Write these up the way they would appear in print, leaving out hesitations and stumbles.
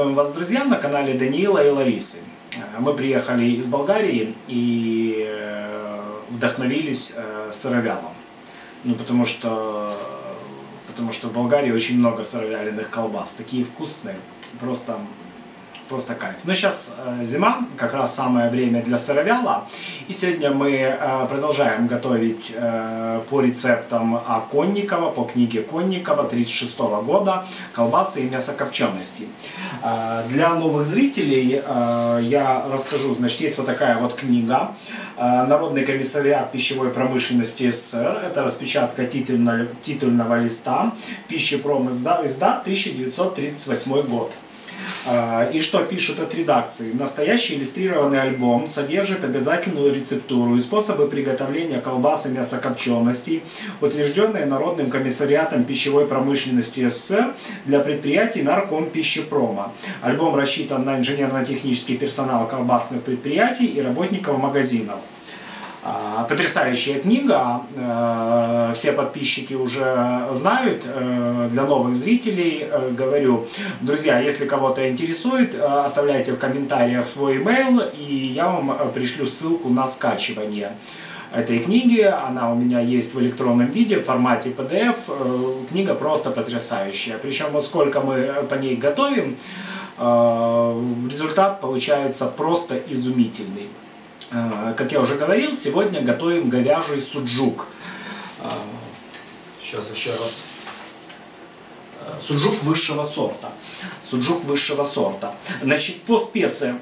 Приветствуем вас, друзья, на канале Даниила и Ларисы. Мы приехали из Болгарии и вдохновились сыровялом. Потому что в Болгарии очень много сыровяленых колбас. Такие вкусные, просто кайф. Но сейчас зима, как раз самое время для сыровяла. И сегодня мы продолжаем готовить по рецептам Конникова, по книге Конникова 1936 года колбасы и мясокопчености. Для новых зрителей я расскажу, значит, есть вот такая вот книга «Народный комиссариат пищевой промышленности СССР». Это распечатка титульного листа, Пищепром издат 1938 год. И что пишут от редакции? Настоящий иллюстрированный альбом содержит обязательную рецептуру и способы приготовления колбас и мясокопченостей, утвержденные Народным комиссариатом пищевой промышленности СССР для предприятий Наркомпищепрома. Альбом рассчитан на инженерно-технический персонал колбасных предприятий и работников магазинов. Потрясающая книга, все подписчики уже знают, для новых зрителей говорю, друзья, если кого-то интересует, оставляйте в комментариях свой email, и я вам пришлю ссылку на скачивание этой книги. Она у меня есть в электронном виде, в формате PDF, книга просто потрясающая, причем вот сколько мы по ней готовим, результат получается просто изумительный. Как я уже говорил, сегодня готовим говяжий суджук. Сейчас еще раз. Суджук высшего сорта. Суджук высшего сорта. Значит, по специям,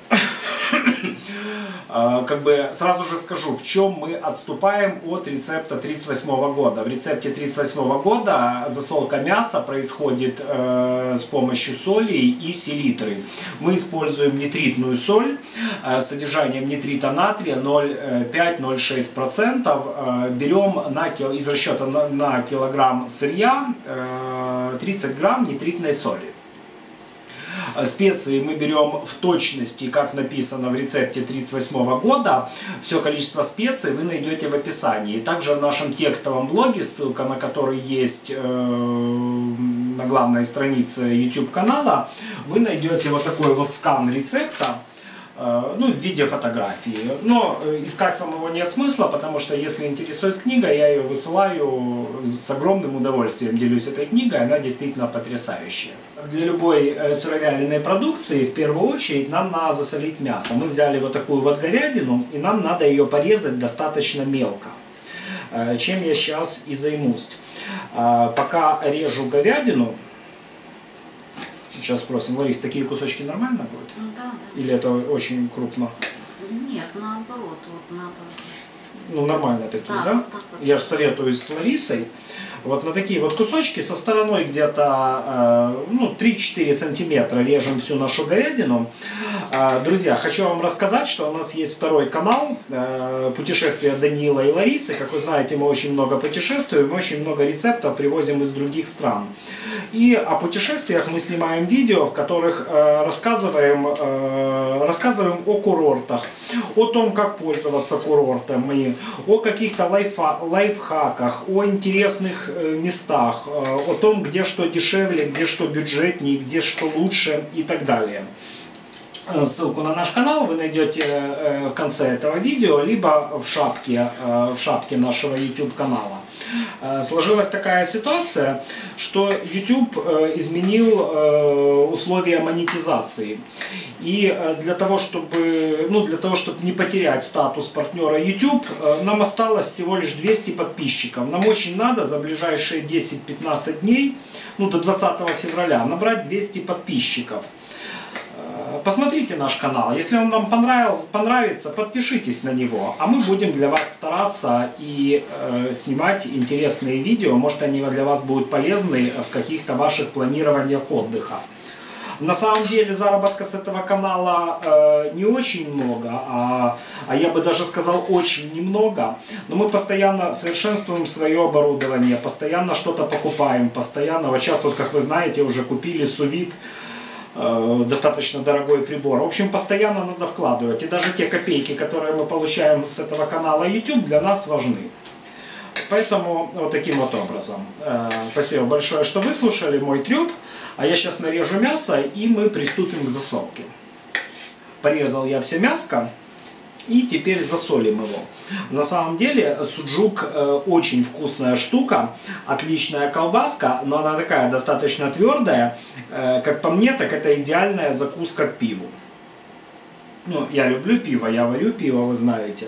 как бы сразу же скажу, в чем мы отступаем от рецепта 1938 года. В рецепте 1938 года засолка мяса происходит с помощью соли и селитры. Мы используем нитритную соль с содержанием нитрита натрия 0,5-0,6%. Берем из расчета на килограмм сырья 30 грамм нитритной соли. Специи мы берем в точности, как написано в рецепте 1938 года. Все количество специй вы найдете в описании. Также в нашем текстовом блоге, ссылка на который есть на главной странице YouTube канала, вы найдете вот такой вот скан рецепта, в виде фотографии. Но искать вам его нет смысла, потому что если интересует книга, я ее высылаю с огромным удовольствием, делюсь этой книгой, она действительно потрясающая. Для любой сыровяленой продукции в первую очередь нам надо засолить мясо. Мы взяли вот такую вот говядину, и нам надо ее порезать достаточно мелко, чем я сейчас и займусь. Пока режу говядину, сейчас спросим, Ларис, такие кусочки нормально будут? Да. Или это очень крупно? Нет, наоборот, вот надо. Ну, нормально такие, да? Вот так вот. Я же советуюсь с Ларисой. Вот на такие вот кусочки со стороной где-то 3-4 сантиметра режем всю нашу говядину. Друзья, хочу вам рассказать, что у нас есть второй канал «Путешествия Даниила и Ларисы». Как вы знаете, мы очень много путешествуем, очень много рецептов привозим из других стран. И о путешествиях мы снимаем видео, в которых рассказываем о курортах, о том, как пользоваться курортами, о каких-то лайфхаках, о интересных местах, о том, где что дешевле, где что бюджетнее, где что лучше и так далее. Ссылку на наш канал вы найдете в конце этого видео, либо в шапке нашего YouTube канала. Сложилась такая ситуация, что YouTube изменил условия монетизации. И для того, чтобы не потерять статус партнера YouTube, нам осталось всего лишь 200 подписчиков. Нам очень надо за ближайшие 10-15 дней, до 20 февраля, набрать 200 подписчиков. Посмотрите наш канал, если он вам понравится, подпишитесь на него, а мы будем для вас стараться и снимать интересные видео, может они для вас будут полезны в каких-то ваших планированиях отдыха. На самом деле заработка с этого канала не очень много, а я бы даже сказал очень немного, но мы постоянно совершенствуем свое оборудование, постоянно что-то покупаем, постоянно, вот сейчас вот как вы знаете уже купили сous-vide, достаточно дорогой прибор. В общем, постоянно надо вкладывать. И даже те копейки, которые мы получаем с этого канала YouTube, для нас важны. Поэтому вот таким вот образом. Спасибо большое, что выслушали мой трёп. А я сейчас нарежу мясо, и мы приступим к засолке. Порезал я все мяско, и теперь засолим его. На самом деле суджук очень вкусная штука, отличная колбаска, но она такая достаточно твердая. Как по мне, так это идеальная закуска к пиву. Ну, я люблю пиво, я варю пиво, вы знаете.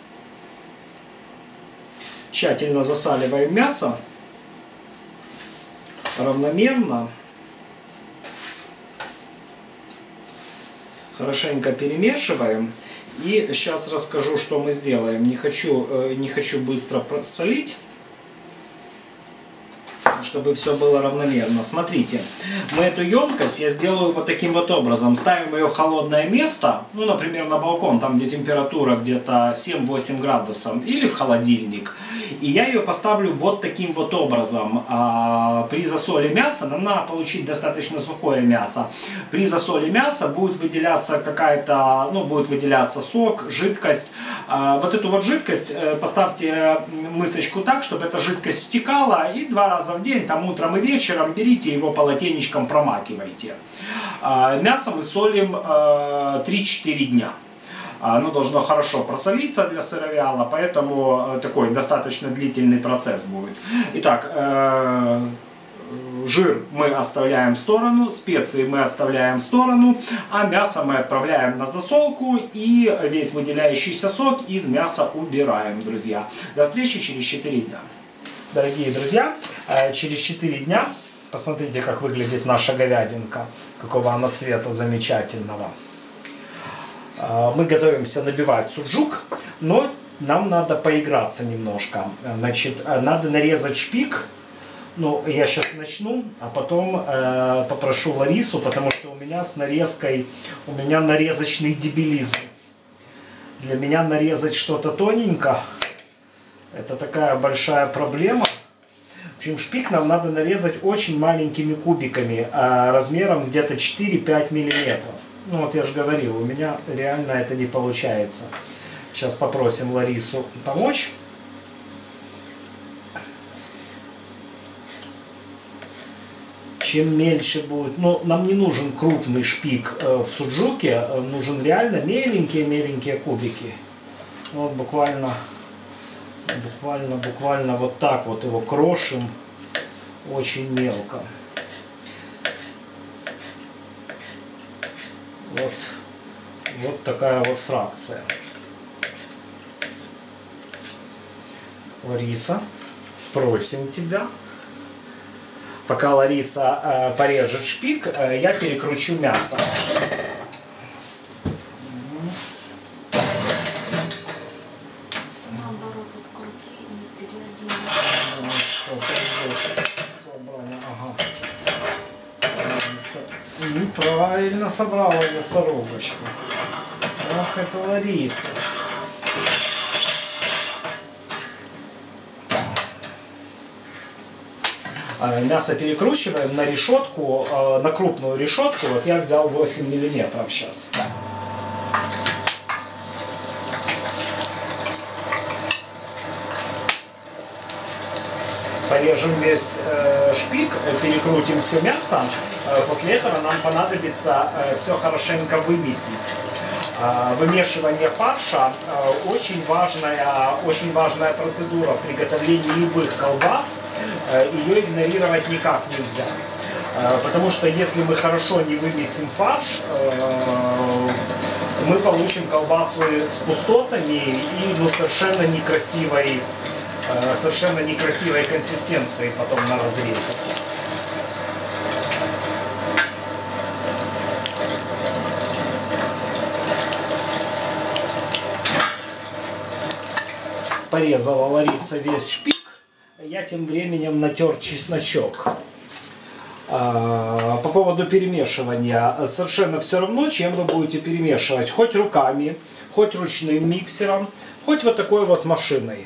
Тщательно засаливаем мясо, равномерно. Хорошенько перемешиваем. И сейчас расскажу, что мы сделаем. Не хочу быстро солить, чтобы все было равномерно. Смотрите, мы эту емкость я сделаю вот таким вот образом. Ставим ее в холодное место, ну, например, на балкон, там, где температура где-то 7-8 градусов, или в холодильник. И я ее поставлю вот таким вот образом. При засоле мяса нам надо получить достаточно сухое мясо. При засоле мяса будет выделяться какая-то, ну, будет выделяться сок, жидкость. Вот эту вот жидкость поставьте мысочку так, чтобы эта жидкость стекала, и 2 раза в день, там утром и вечером, берите его полотенечком, промакивайте. Мясо мы солим 3-4 дня. Оно должно хорошо просолиться для сыровяла, поэтому такой достаточно длительный процесс будет. Итак, жир мы оставляем в сторону, специи мы оставляем в сторону, а мясо мы отправляем на засолку и весь выделяющийся сок из мяса убираем, друзья. До встречи через 4 дня. Дорогие друзья, через 4 дня, посмотрите, как выглядит наша говядинка, какого она цвета замечательного. Мы готовимся набивать суджук, но нам надо поиграться немножко. Значит, надо нарезать шпик. Ну, я сейчас начну, а потом попрошу Ларису, потому что у меня с нарезкой, у меня нарезочный дебилизм. Для меня нарезать что-то тоненько, это такая большая проблема. В общем, шпик нам надо нарезать очень маленькими кубиками, размером где-то 4-5 миллиметров. Ну вот я же говорил, у меня реально это не получается. Сейчас попросим Ларису помочь. Чем мельче будет, ну нам не нужен крупный шпик в суджуке, нужен реально меленькие кубики. Вот буквально вот так вот его крошим очень мелко. Вот такая вот фракция. Лариса, просим тебя. Пока Лариса порежет шпик, я перекручу мясо. Наоборот, открути, не переоди. Что-то здесь собрано. Ага. Неправильно собрала мясорубочку. Ах, это Лариса. Мясо перекручиваем на решетку, на крупную решетку. Вот я взял 8 миллиметров сейчас. Порежем весь шпик, перекрутим все мясо. После этого нам понадобится все хорошенько вымесить. Вымешивание фарша очень важная процедура в приготовлении любых колбас. Ее игнорировать никак нельзя. Потому что если мы хорошо не вымесим фарш, мы получим колбасу с пустотами и совершенно некрасивой консистенцией потом на разрезе. Порезала Лариса весь шпик, я тем временем натер чесночок. По поводу перемешивания, совершенно все равно, чем вы будете перемешивать, хоть руками, хоть ручным миксером, хоть вот такой вот машиной.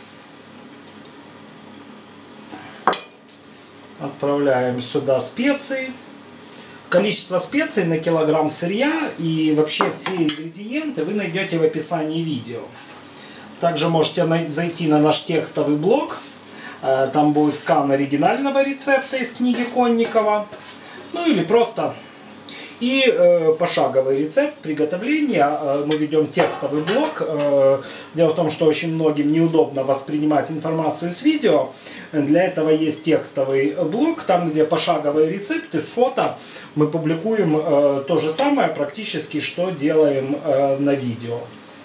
Отправляем сюда специи. Количество специй на килограмм сырья и вообще все ингредиенты вы найдете в описании видео. Также можете зайти на наш текстовый блог. Там будет скан оригинального рецепта из книги Конникова. Ну или просто. И пошаговый рецепт приготовления. Мы ведем текстовый блог. Дело в том, что очень многим неудобно воспринимать информацию с видео. Для этого есть текстовый блог, там где пошаговые рецепты с фото. Мы публикуем то же самое практически, что делаем на видео.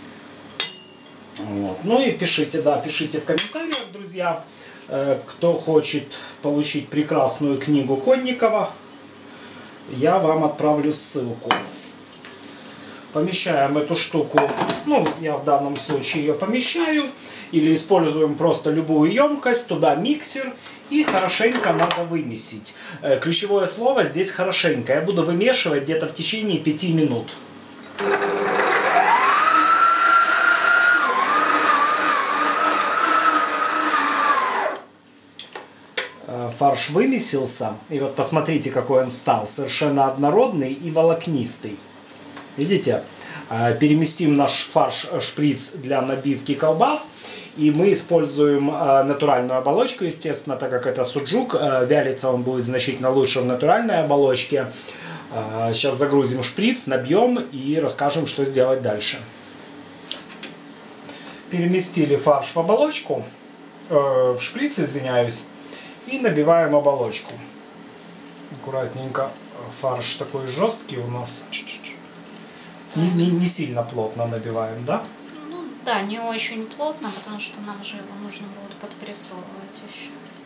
Вот. Ну и пишите, да, пишите в комментариях, друзья, кто хочет получить прекрасную книгу Конникова. Я вам отправлю ссылку. Помещаем эту штуку, ну, я в данном случае ее помещаю, или используем просто любую емкость, туда миксер, и хорошенько надо вымесить. Ключевое слово здесь хорошенько. Я буду вымешивать где-то в течение 5 минут. Фарш вымесился, и вот посмотрите, какой он стал, совершенно однородный и волокнистый. Видите? Переместим наш фарш-шприц для набивки колбас, и мы используем натуральную оболочку, естественно, так как это суджук, вялиться он будет значительно лучше в натуральной оболочке. Сейчас загрузим шприц, набьем и расскажем, что сделать дальше. Переместили фарш в оболочку, в шприц, извиняюсь. И набиваем оболочку. Аккуратненько. Фарш такой жесткий у нас. Не сильно плотно набиваем, да? Ну да, не очень плотно, потому что нам же его нужно будет подпрессовывать еще.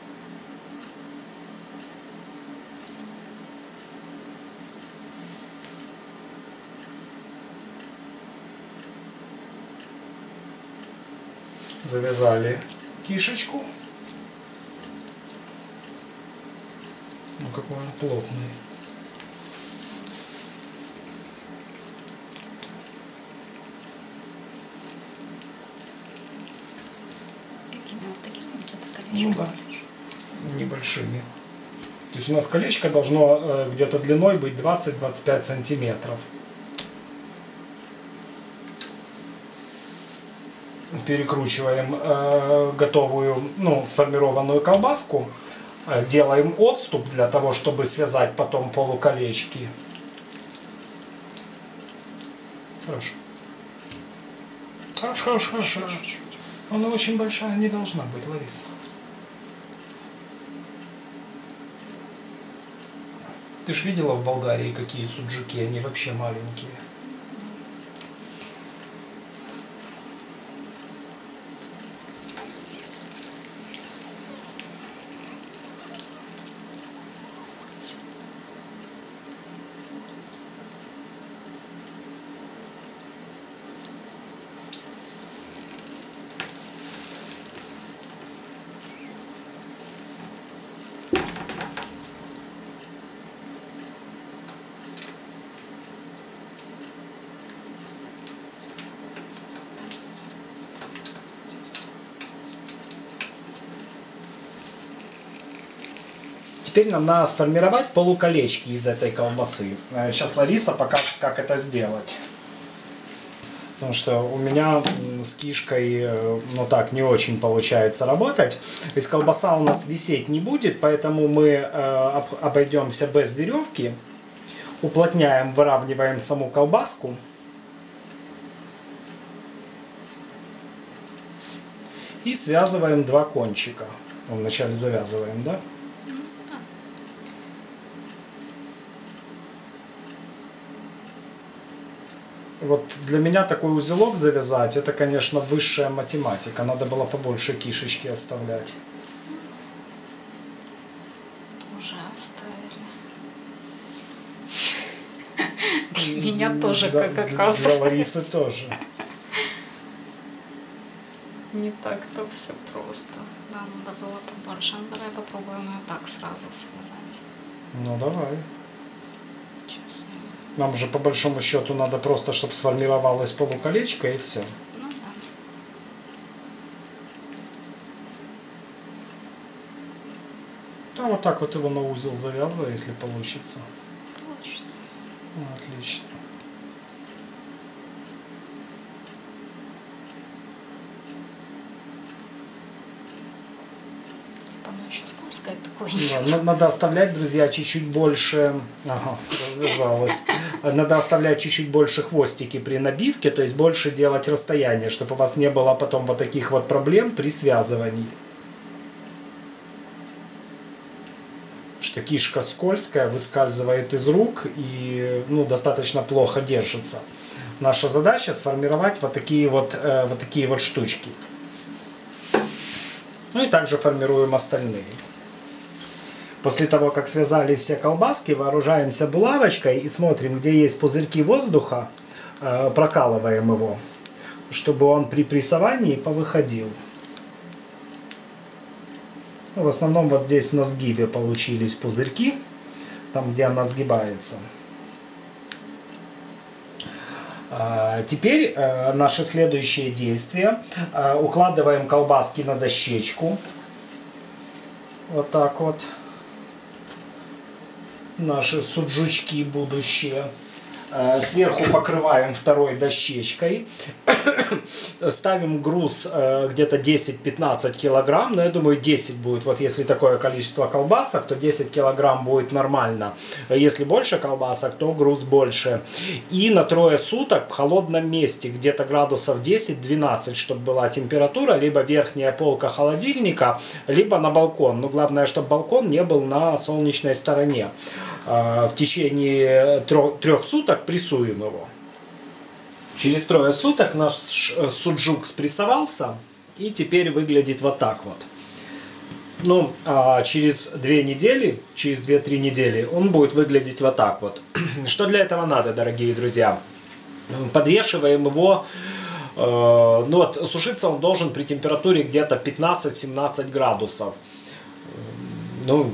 Завязали кишечку. Ну какой он плотный. Какими вот такими вот колечками? Ну да, небольшими. То есть у нас колечко должно где-то длиной быть 20-25 сантиметров. Перекручиваем готовую, ну, сформированную колбаску. Делаем отступ для того, чтобы связать потом полуколечки. Хорошо. Хорошо. Она очень большая не должна быть, Лариса. Ты ж видела в Болгарии, какие суджуки, они вообще маленькие. Теперь нам надо сформировать полуколечки из этой колбасы. Сейчас Лариса покажет, как это сделать. Потому что у меня с кишкой, ну так, не очень получается работать. То есть колбаса у нас висеть не будет, поэтому мы обойдемся без веревки. Уплотняем, выравниваем саму колбаску. И связываем два кончика. Вначале завязываем, да? Вот для меня такой узелок завязать, это, конечно, высшая математика. Надо было побольше кишечки оставлять. Уже оставили. Для меня тоже, как оказывается. Для Ларисы тоже. Не так-то все просто. Да, надо было побольше. Ну, давай попробуем ее так сразу связать. Ну, давай. Честно. Нам же по большому счету надо просто, чтобы сформировалось полуколечко и все. Ну да. А вот так вот его на узел завязывай, если получится. Получится. Ну, отлично. Если бы оно еще скользкое сказать, такой нет. Надо оставлять, друзья, чуть-чуть больше... Ага, развязалось. Надо оставлять чуть-чуть больше хвостики при набивке, то есть больше делать расстояние, чтобы у вас не было потом вот таких вот проблем при связывании. Что кишка скользкая, выскальзывает из рук и достаточно плохо держится. Наша задача сформировать вот такие вот штучки. Ну и также формируем остальные. После того, как связали все колбаски, вооружаемся булавочкой и смотрим, где есть пузырьки воздуха, прокалываем его, чтобы он при прессовании повыходил. В основном вот здесь на сгибе получились пузырьки, там где она сгибается. Теперь наше следующее действие. Укладываем колбаски на дощечку. Вот так вот. Наши суджучки будущие. Сверху покрываем второй дощечкой. Ставим груз где-то 10-15 килограмм. Но я думаю 10 будет. Вот если такое количество колбасок, то 10 килограмм будет нормально. Если больше колбасок, то груз больше. И на 3 суток в холодном месте, где-то градусов 10-12, чтобы была температура. Либо верхняя полка холодильника, либо на балкон. Но главное, чтобы балкон не был на солнечной стороне. В течение 3 суток прессуем его. Через 3 суток наш суджук спрессовался и теперь выглядит вот так вот. Ну, а через 2 недели, через 2-3 недели он будет выглядеть вот так вот. Что для этого надо, дорогие друзья? Подвешиваем его. Ну вот, сушиться он должен при температуре где-то 15-17 градусов. Ну,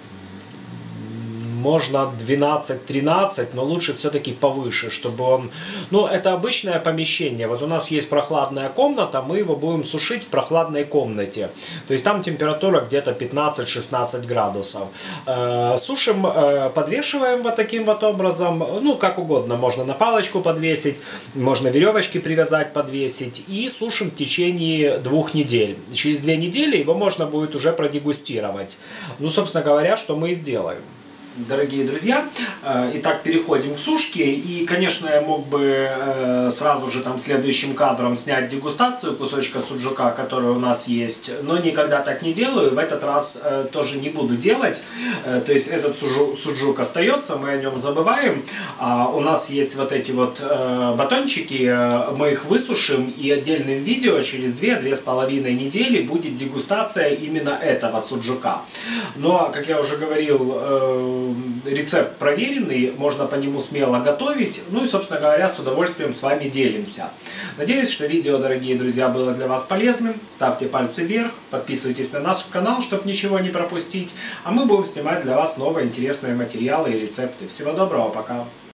можно 12-13, но лучше все-таки повыше, чтобы он... Ну, это обычное помещение. Вот у нас есть прохладная комната, мы его будем сушить в прохладной комнате. То есть там температура где-то 15-16 градусов. Сушим, подвешиваем вот таким вот образом. Ну, как угодно. Можно на палочку подвесить, можно веревочки привязать, подвесить. И сушим в течение 2 недель. Через 2 недели его можно будет уже продегустировать. Ну, собственно говоря, что мы и сделаем. Дорогие друзья, итак, переходим к сушке. И, конечно, я мог бы сразу же там следующим кадром снять дегустацию кусочка суджука, который у нас есть, но никогда так не делаю. В этот раз тоже не буду делать. То есть этот суджук остается, мы о нем забываем. У нас есть вот эти вот батончики, мы их высушим, и отдельным видео через 2-2,5 недели будет дегустация именно этого суджука. Но, как я уже говорил, рецепт проверенный, можно по нему смело готовить. Ну и, собственно говоря, с удовольствием с вами делимся. Надеюсь, что видео, дорогие друзья, было для вас полезным. Ставьте пальцы вверх, подписывайтесь на наш канал, чтобы ничего не пропустить. А мы будем снимать для вас новые интересные материалы и рецепты. Всего доброго, пока!